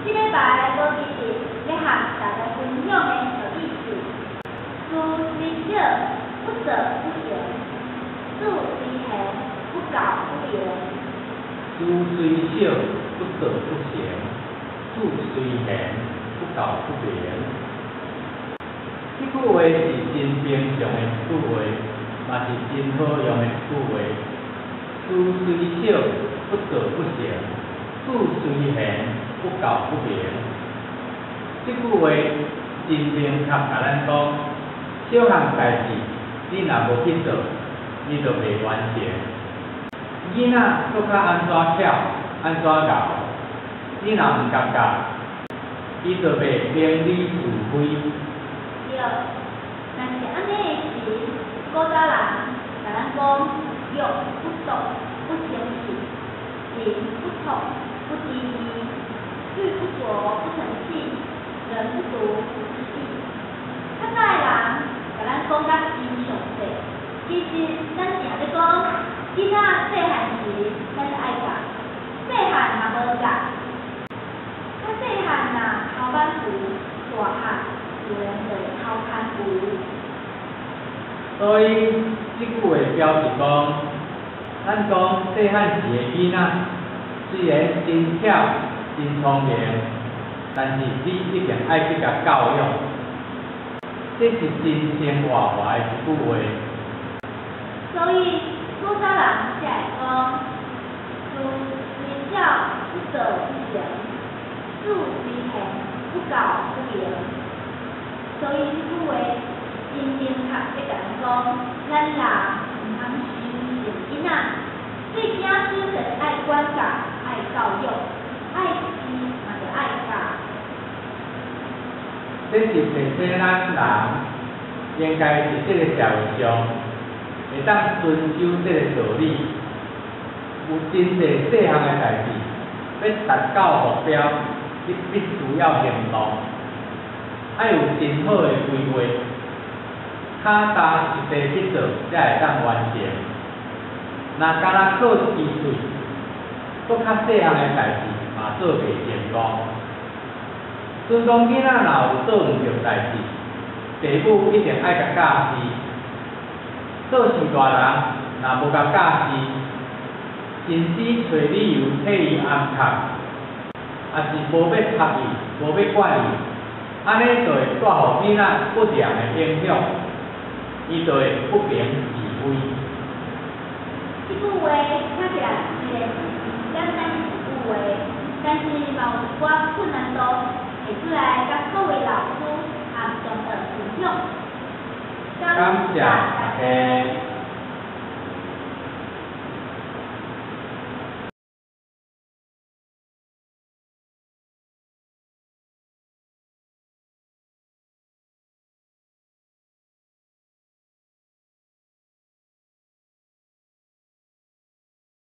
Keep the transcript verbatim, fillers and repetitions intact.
这礼拜无其实要和大家分享的小意思，书虽小，不舍不行；事虽贤，不搞不言。 书虽小，不舍不行；事虽贤，不搞不言。这句话是真平常的一句话，嘛是真好用的一句话。书虽小，不舍不行；事虽贤，不搞不言。这句话真明确，甲咱讲，小项代志你若无去做，你就袂完成。囡仔搁较安怎巧，安怎咬，你若毋感觉，伊就袂明理是非。 对，若是安尼的时，古早人甲咱讲，玉不琢不成器，人不聪不知义，玉不琢不成器，人不读不知义。较早的人甲咱讲甲真详细，其实咱正咧讲，囡仔细汉时咱是爱教，细汉若无教，较细汉若头板浮，大汉自然就会头牵浮。 所以这句话表示讲，咱讲细汉时的囡仔，虽然真巧真聪明，但是你一定爱去甲教育，这是真情活活的一句话。 所以古早人才会讲，书虽小不舍不行，事虽贤不搞不言。所以这句话真明确要甲咱讲，咱人毋通伤心囡仔，对囝孙就是爱管教、爱教育、爱知嘛就爱教。 这是提醒咱人应该伫这个社会上会当遵守这个道理。有真侪细项的代志，要达到目标，你必须要行动，爱有真好的规划，脚踏实地去做，才会当完成。若干那靠机喙，搁较细项的代志嘛做袂成功。阵讲囡仔若有做毋着代志，父母一定爱甲教示。做事大人若无甲教示，甚至找理由替伊安插，也是无要插伊，无要管伊，安尼就会带互囡仔不良的影响，伊就会不明是非。 这句话看起来虽然简单一句话，但是嘛有一寡困难度，会出来甲各位老师和同学分享。 感谢大家。